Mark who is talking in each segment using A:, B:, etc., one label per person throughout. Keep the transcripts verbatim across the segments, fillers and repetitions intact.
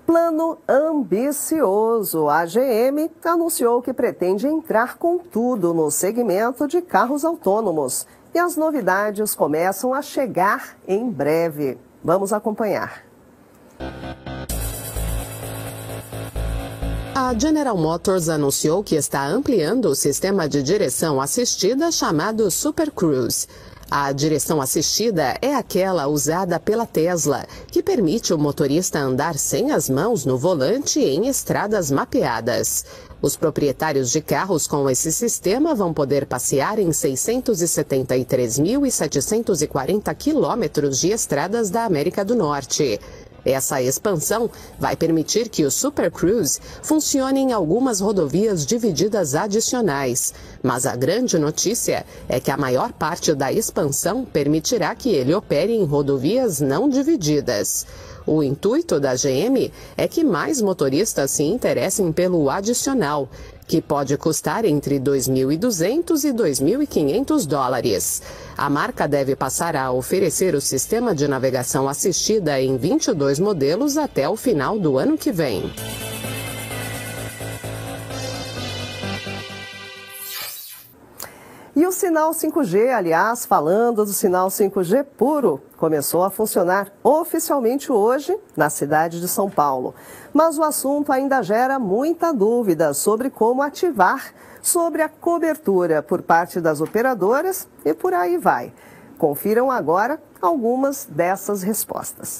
A: Plano ambicioso. A G M anunciou que pretende entrar com tudo no segmento de carros autônomos. E as novidades começam a chegar em breve. Vamos acompanhar.
B: A General Motors anunciou que está ampliando o sistema de direção assistida chamado Super Cruise. A direção assistida é aquela usada pela Tesla, que permite o motorista andar sem as mãos no volante em estradas mapeadas. Os proprietários de carros com esse sistema vão poder passear em seiscentos e setenta e três mil setecentos e quarenta quilômetros de estradas da América do Norte. Essa expansão vai permitir que o Super Cruise funcione em algumas rodovias divididas adicionais. Mas a grande notícia é que a maior parte da expansão permitirá que ele opere em rodovias não divididas. O intuito da G M é que mais motoristas se interessem pelo adicional, que pode custar entre dois mil e duzentos e dois mil e quinhentos dólares. A marca deve passar a oferecer o sistema de navegação assistida em vinte e dois modelos até o final do ano que vem.
A: E o sinal cinco G, aliás, falando do sinal cinco G puro, começou a funcionar oficialmente hoje na cidade de São Paulo. Mas o assunto ainda gera muita dúvida sobre como ativar, sobre a cobertura por parte das operadoras e por aí vai. Confiram agora algumas dessas respostas.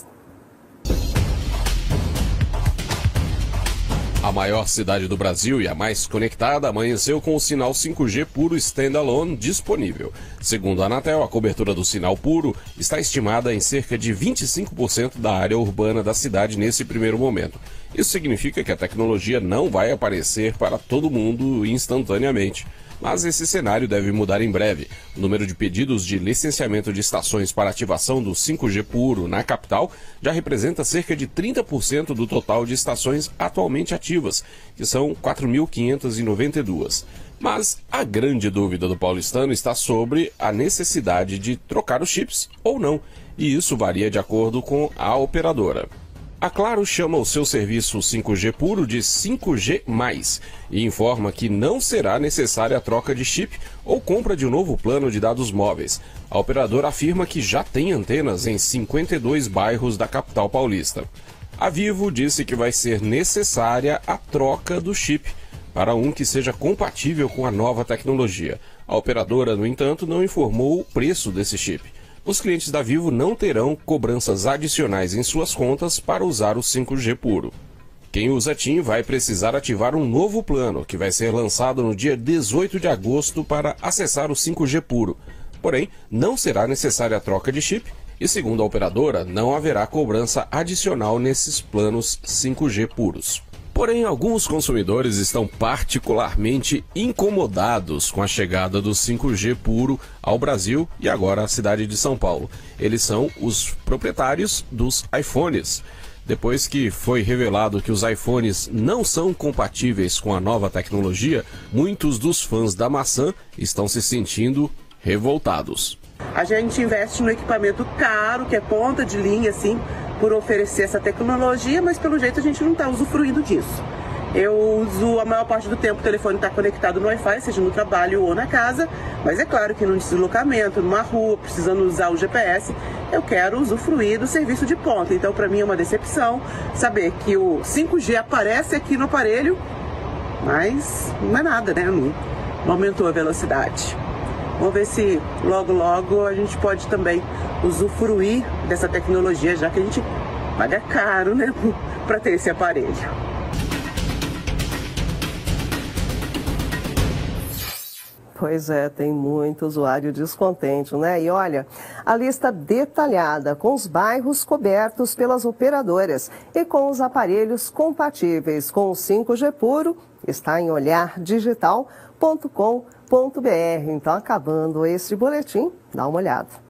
C: A maior cidade do Brasil e a mais conectada amanheceu com o sinal cinco G puro standalone disponível. Segundo a Anatel, a cobertura do sinal puro está estimada em cerca de vinte e cinco por cento da área urbana da cidade nesse primeiro momento. Isso significa que a tecnologia não vai aparecer para todo mundo instantaneamente. Mas esse cenário deve mudar em breve. O número de pedidos de licenciamento de estações para ativação do cinco G puro na capital já representa cerca de trinta por cento do total de estações atualmente ativas, que são quatro mil quinhentas e noventa e duas. Mas a grande dúvida do paulistano está sobre a necessidade de trocar os chips ou não, e isso varia de acordo com a operadora. A Claro chama o seu serviço cinco G puro de cinco G mais, e informa que não será necessária a troca de chip ou compra de um novo plano de dados móveis. A operadora afirma que já tem antenas em cinquenta e dois bairros da capital paulista. A Vivo disse que vai ser necessária a troca do chip para um que seja compatível com a nova tecnologia. A operadora, no entanto, não informou o preço desse chip. Os clientes da Vivo não terão cobranças adicionais em suas contas para usar o cinco G puro. Quem usa TIM vai precisar ativar um novo plano, que vai ser lançado no dia dezoito de agosto para acessar o cinco G puro. Porém, não será necessária a troca de chip e, segundo a operadora, não haverá cobrança adicional nesses planos cinco G puros. Porém, alguns consumidores estão particularmente incomodados com a chegada do cinco G puro ao Brasil e agora à cidade de São Paulo. Eles são os proprietários dos iPhones. Depois que foi revelado que os iPhones não são compatíveis com a nova tecnologia, muitos dos fãs da maçã estão se sentindo revoltados.
D: A gente investe no equipamento caro, que é ponta de linha, assim, por oferecer essa tecnologia, mas pelo jeito a gente não está usufruindo disso. Eu uso a maior parte do tempo, o telefone está conectado no Wi-Fi, seja no trabalho ou na casa, mas é claro que num deslocamento, numa rua, precisando usar o G P S, eu quero usufruir do serviço de ponta. Então, para mim é uma decepção saber que o cinco G aparece aqui no aparelho, mas não é nada, né? Não, não aumentou a velocidade. Vamos ver se logo, logo a gente pode também usufruir dessa tecnologia, já que a gente paga caro, né, para ter esse aparelho.
A: Pois é, tem muito usuário descontente, né? E olha, a lista detalhada com os bairros cobertos pelas operadoras e com os aparelhos compatíveis com o cinco G puro está em olhar digital ponto com ponto br. Então, acabando esse boletim, dá uma olhada.